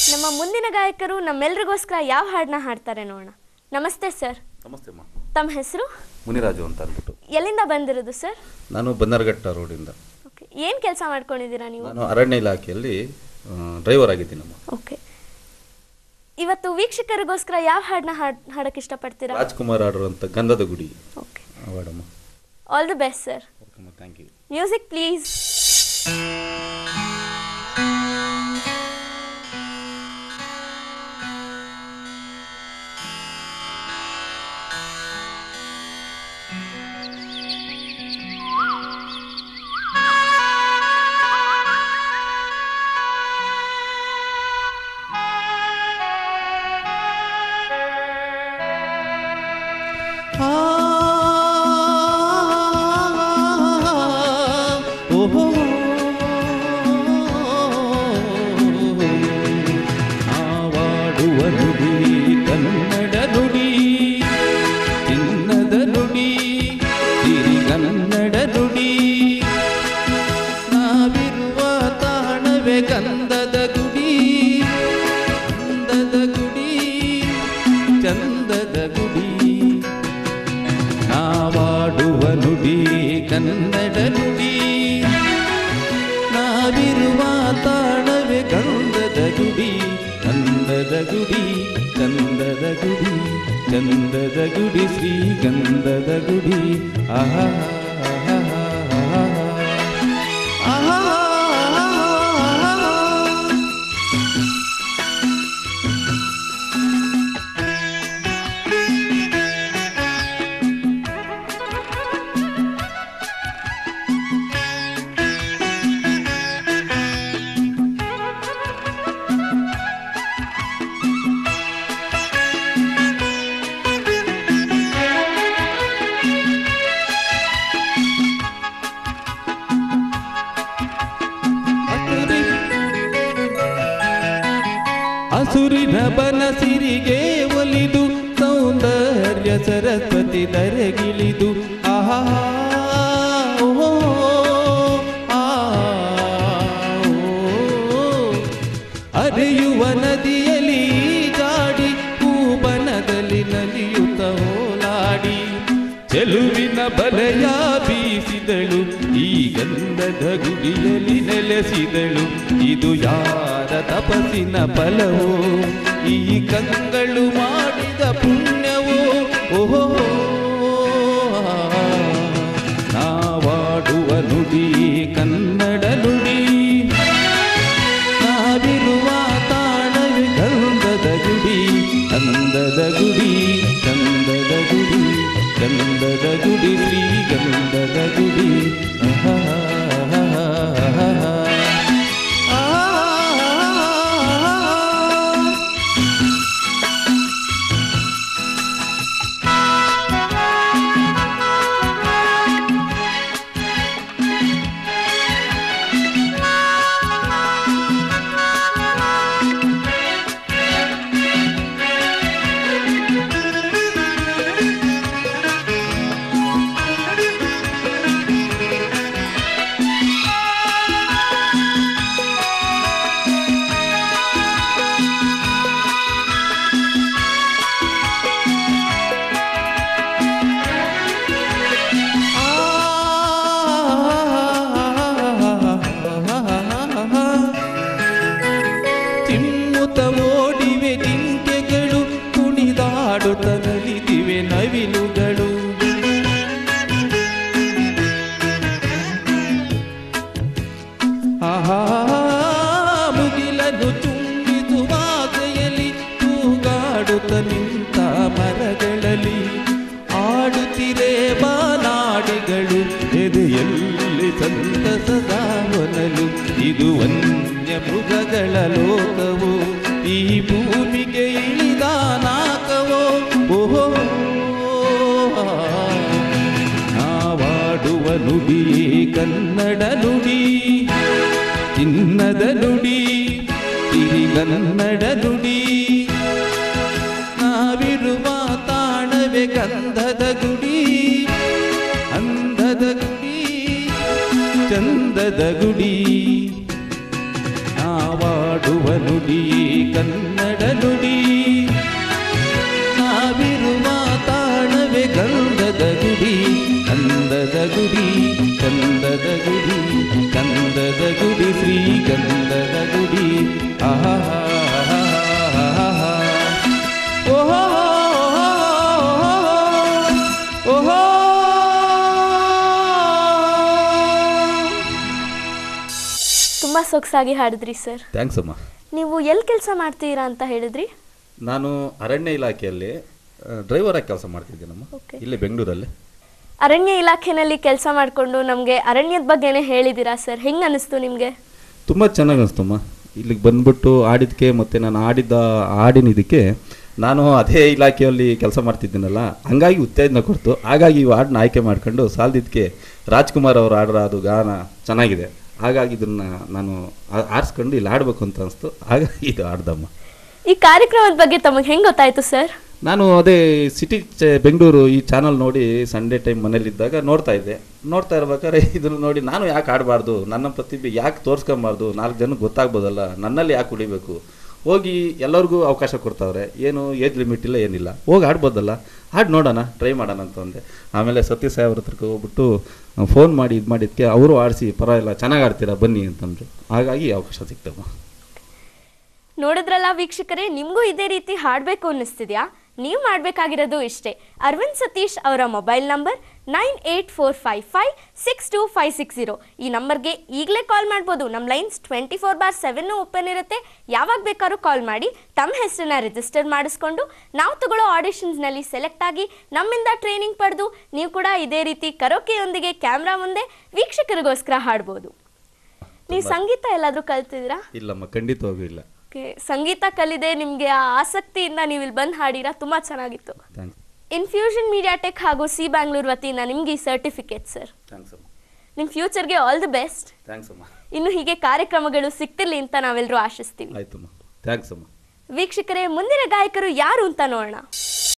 ನಮ್ಮ ಮುಂದಿನ ಗಾಯಕರು ನಮ್ಮೆಲ್ಲರಿಗೋಸ್ಕರ ಯಾವ ಹಾಡನ್ನ ಹಾಡ್ತಾರೆ ನೋಡೋಣ. ನಮಸ್ತೆ ಸರ್. ನಮಸ್ತೆ ಅಮ್ಮ. ತಮ್ಮ ಹೆಸರು? ಮುನಿರಾಜು ಅಂತ ಅಂದ್ಬಿಟ್ಟು. ಎಲ್ಲಿಂದ ಬಂದಿರೋದು ಸರ್? ನಾನು ಬನ್ನರ್ಘಟ್ಟ ರೋಡಿಂದ. ಓಕೆ, ಏನು ಕೆಲಸ ಮಾಡ್ಕೊಂಡಿದ್ದೀರಾ ನೀವು? ನಾನು ಅರಣ್ಯ ಇಲಾಖೆಯಲ್ಲಿ ಡ್ರೈವರ್ ಆಗಿದ್ದೀನಮ್ಮ. ಓಕೆ, ಇವತ್ತು ವೀಕ್ಷಕರಿಗೋಸ್ಕರ ಯಾವ ಹಾಡನ್ನ ಹಾಡಕ್ಕೆ ಇಷ್ಟಪಡ್ತೀರಾ? ರಾಜ್ಕುಮಾರ್ ಆಡಿರುವಂಥ ಗಂಧದ ಗುಡಿ. ಓಕೆ, ಹಾಡಮ್ಮ. All the best sir. Okay, thank you. Music please. ಆವಾಡುವ ನುಡಿ ಕನ್ನಡ ನುಡಿ, ಚಿನ್ನದ ನುಡಿ ಸಿರಿಗನ್ನಡ ನುಡಿ. ನಾವಿರುವ ತಾಣವೇ ಗಂಧದ ಗುಡಿ, ಅಂದದ ಗುಡಿ ಚಂದದ ಗುಡಿ. ನಾವಾಡುವ ನುಡಿ ಕನ್ನಡ ನುಡಿ, ನಾವಿರುವ ತಾಣವೇ ಗಂಧದ ಗುಡಿ, ಗಂಧದ ಗುಡಿ ಚಂದದ ಗುಡಿ, ಚಂದದ ಗುಡಿ ಶ್ರೀಗಂಧದ ಗುಡಿ. ಆಹಾ ಸುರಿನ ಬನಸಿರಿಗೆ ಒಲಿದು ಸೌಂದರ್ಯ ಸರಸ್ವತಿ ಧರೆಗಿಳಿದು. ಆಹಾ ಓ ಆ ಅರಿಯುವ ನದಿಯಲ್ಲಿ ಜಾಡಿ ಕೂಬನದಲ್ಲಿ ನಲಿಯುತ್ತ ಹೋಲಾಡಿ. ಚೆಲುವಿನ ಬಲೆಯ ಬೀಸಿದಳು, ಈ ಗಂಧದ ಗುಡಿಯಲ್ಲಿ ನೆಲೆಸಿದಳು. ಇದು ಯಾರ ತಪಸ್ಸಿನ ಫಲವೋ, ಈ ಕಂಗಳು ಮಾಡಿದ ಪುಣ್ಯವೋ. ಓಹೋ, ನಾವಾಡುವ ನುಡಿ ಕನ್ನಡ ನುಡಿ, ನಾವಿರುವ ತಾಣವೇ ಗಂಧದ ಗುಡಿ, ಅಂದದ ಗುಡಿ ಚಂದದ ಗುಡಿ, ಗಂಧದ ಗುಡಿ ಶ್ರೀಗಂಧದ ಗುಡಿ. ಓಡಿವೆ ಜಿಂಕೆಗಳು, ಕುಣಿದಾಡುತ್ತ ನಲಿದಿವೆ ನವಿಲುಗಳು. ಆಹಾ ಮುಗಿಲನ್ನು ತುಂಬಿಸುವ ಆಸೆಯಲ್ಲಿ ತೂಗಾಡುತ್ತ ನಿಂತ ಮರಗಳಲ್ಲಿ. ಆಡುತ್ತಿರೆ ಬಾನಾಡಿಗಳು, ಎದೆಯಲ್ಲಿ ಸಂತಸದ ಹೊನಲು. ಇದು ವನ್ಯ ಮೃಗಗಳ ಲೋಕವೋ, ಈ ಭೂಮಿಗೆ ಇಳಿದ ನಾಕವೋ. ಓಹೋ, ನಾವಾಡುವ ನುಡಿ ಕನ್ನಡ ನುಡಿ, ಚಿನ್ನದ ನುಡಿ ಸಿರಿಗನ್ನಡ ನುಡಿ. ನಾವಿರುವ ತಾಣವೇ ಗಂಧದ ಗುಡಿ, ಅಂದದ ಗುಡಿ ಚಂದದ ಗುಡಿ. ನಾವಾಡುವ ಹಾಡುವ ನುಡಿಯೇ ಕನ್ನಡ ನುಡಿ ನಾವಿರುವ ತಾಣವೇ ಗಂಧದ ಗುಡಿ ಗಂಧದ ಗುಡಿ ಗಂಧದ ಗುಡಿ ಗಂಧದ ಗುಡಿ ಶ್ರೀ ಗಂಧದ ಗುಡಿ ಆಹಾ ಓಹೋ ಓಹೋ ತುಂಬ ಸೊಗಸಾಗಿ ಹಾಡಿದ್ರಿ ಸರ್. ಥ್ಯಾಂಕ್ಸ್ ಅಮ್ಮ. ನೀವು ಎಲ್ಲಿ ಕೆಲಸ ಮಾಡ್ತೀರಾ ಅಂತ ಹೇಳಿದ್ರಿ? ನಾನು ಅರಣ್ಯ ಇಲಾಖೆಯಲ್ಲಿ ಡ್ರೈವರಾಗಿ ಕೆಲಸ ಮಾಡ್ತಿದ್ದೀನಮ್ಮ. Okay. ಇಲ್ಲಿ ಬೆಂಗಳೂರಲ್ಲಿ. ಅರಣ್ಯ ಇಲಾಖೆನಲ್ಲಿ ಕೆಲಸ ಮಾಡಿಕೊಂಡು ನಮಗೆ ಅರಣ್ಯದ ಬಗ್ಗೆನೇ ಹೇಳಿದ್ದೀರಾ ಸರ್, ಹೆಂಗೆ ಅನ್ನಿಸ್ತು ನಿಮಗೆ? ತುಂಬ ಚೆನ್ನಾಗಿ ಅನಿಸ್ತಮ್ಮ. ಇಲ್ಲಿಗೆ ಬಂದ್ಬಿಟ್ಟು ಆಡಿದ್ದಕ್ಕೆ ಮತ್ತು ನಾನು ಆಡಿದ್ದ ಹಾಡಿನ ಇದಕ್ಕೆ ನಾನು ಅದೇ ಇಲಾಖೆಯಲ್ಲಿ ಕೆಲಸ ಮಾಡ್ತಿದ್ದೀನಲ್ಲ, ಹಂಗಾಗಿ ಉತ್ತೇಜನ ಕೊಡ್ತು. ಹಾಗಾಗಿ ಈ ಹಾಡನ್ನ ಆಯ್ಕೆ ಮಾಡ್ಕೊಂಡು ಸಾಲದಿದ್ದಕ್ಕೆ ರಾಜ್ಕುಮಾರ್ ಅವರು ಹಾಡ್ರ ಅದು ಗಾನ ಚೆನ್ನಾಗಿದೆ, ಹಾಗಾಗಿ ಇದನ್ನು ನಾನು ಆರಿಸ್ಕೊಂಡು ಇಲ್ಲಿ ಆಡಬೇಕು ಅಂತ ಅನಿಸ್ತು, ಹಾಗಾಗಿ ಇದು ಆಡ್ದಮ್ಮ. ಈ ಕಾರ್ಯಕ್ರಮದ ಬಗ್ಗೆ ತಮಗೆ ಹೆಂಗೆ ಗೊತ್ತಾಯಿತು ಸರ್? ನಾನು ಅದೇ ಸಿಟಿ ಬೆಂಗಳೂರು ಈ ಚಾನಲ್ ನೋಡಿ ಸಂಡೇ ಟೈಮ್ ಮನೇಲಿದ್ದಾಗ ನೋಡ್ತಾ ಇರ್ಬೇಕಾದ್ರೆ ಇದನ್ನು ನೋಡಿ ನಾನು ಯಾಕೆ ಆಡಬಾರ್ದು, ನನ್ನ ಪ್ರತಿಭೆ ಯಾಕೆ ತೋರಿಸ್ಕೊಬಾರ್ದು, 4 ಜನಕ್ಕೆ ಗೊತ್ತಾಗ್ಬೋದಲ್ಲ, ನನ್ನಲ್ಲಿ ಯಾಕೆ ಉಳಿಬೇಕು, ಹೋಗಿ ಎಲ್ಲರಿಗೂ ಅವಕಾಶ ಕೊಡ್ತಾವ್ರೆ, ಏನು ಏಜ್ ಲಿಮಿಟ್ ಇಲ್ಲ ಏನಿಲ್ಲ, ಹೋಗಿ ಆಡ್ಬೋದಲ್ಲ, ಹಾಡು ನೋಡೋಣ, ಟ್ರೈ ಮಾಡೋಣ ಅಂತ ಅಂದೆ. ಆಮೇಲೆ ಸತೀಶ್ ಸಾಹೇಬ್ರ ಹತ್ರಕ್ಕೆ ಹೋಗ್ಬಿಟ್ಟು ಫೋನ್ ಮಾಡಿ ಇದು ಮಾಡಿದ್ದಕ್ಕೆ ಅವರು ಆಡಿಸಿ ಪರವಾಗಿಲ್ಲ ಚೆನ್ನಾಗಿ ಆಡ್ತೀರಾ ಬನ್ನಿ ಅಂತಂದರು, ಹಾಗಾಗಿ ಅವಕಾಶ ಸಿಕ್ತಮ್ಮ. ನೋಡಿದ್ರಲ್ಲ ವೀಕ್ಷಕರೇ, ನಿಮಗೂ ಇದೇ ರೀತಿ ಹಾಡಬೇಕು ಅನ್ನಿಸ್ತಿದ್ಯಾ? ನೀವು ಮಾಡಬೇಕಾಗಿರೋದು ಇಷ್ಟೇ. ಅರವಿಂದ್ ಸತೀಶ್ ಅವರ ಮೊಬೈಲ್ ನಂಬರ್ 9845562560. ಈ ನಂಬರ್ಗೆ ಈಗಲೇ ಕಾಲ್ ಮಾಡ್ಬೋದು. ನಮ್ಮ ಲೈನ್ಸ್ 24/7 ಓಪನ್ ಇರುತ್ತೆ. ಯಾವಾಗ ಬೇಕಾದ್ರೂ ಕಾಲ್ ಮಾಡಿ ತಮ್ಮ ಹೆಸರನ್ನ ರಿಜಿಸ್ಟರ್ ಮಾಡಿಸ್ಕೊಂಡು ನಾವು ತಗೊಳ್ಳೋ ಆಡಿಷನ್ಸ್ನಲ್ಲಿ ಸೆಲೆಕ್ಟ್ ಆಗಿ ನಮ್ಮಿಂದ ಟ್ರೈನಿಂಗ್ ಪಡೆದು ನೀವು ಕೂಡ ಇದೇ ರೀತಿ ಕರೋಕೆಯೊಂದಿಗೆ ಕ್ಯಾಮ್ರಾ ಮುಂದೆ ವೀಕ್ಷಕರಿಗೋಸ್ಕರ ಹಾಡ್ಬೋದು. ನೀವು ಸಂಗೀತ ಎಲ್ಲಾದರೂ ಕಲ್ತಿದ್ದೀರಾ? ಇಲ್ಲಮ್ಮ, ಖಂಡಿತವಾಗೂ ಇಲ್ಲ. ಸಂಗೀತ ಕಲಿದೆ ನಿಮಗೆ ಆ ಆಸಕ್ತಿಯಿಂದ ನೀವು ಇಲ್ಲಿ ಬಂದು ಹಾಡಿರಾ, ತುಂಬ ಚೆನ್ನಾಗಿತ್ತು. ಥ್ಯಾಂಕ್ಸ್. ಇನ್ಫ್ಯೂಷನ್ ಮೀಡಿಯಾಟೆಕ್ ಹಾಗೂ ಸಿ ಬ್ಯಾಂಗ್ಳೂರ್ ವತಿಯಿಂದ ನಿಮಗೆ ಈ ಸರ್ಟಿಫಿಕೇಟ್ ಸರ್. ಥ್ಯಾಂಕ್ಸ್ ಅಮ್ಮ. ನಿಮ್ಮ ಫ್ಯೂಚರ್ಗೆ ಆಲ್ ದಿ ಬೆಸ್ಟ್. ಥ್ಯಾಂಕ್ಸ್ ಅಮ್ಮ. ಇನ್ನು ಹೀಗೆ ಕಾರ್ಯಕ್ರಮಗಳು ಸಿಗ್ತಿರ್ಲಿ ಅಂತ ನಾವೆಲ್ಲರೂ ಆಶಿಸ್ತೀವಿ. ಆಯ್ತಮ್ಮ. ಥ್ಯಾಂಕ್ಸ್ ಅಮ್ಮ. ವೀಕ್ಷಕರೇ, ಮುಂದಿನ ಗಾಯಕರು ಯಾರು ಅಂತ ನೋಡೋಣ.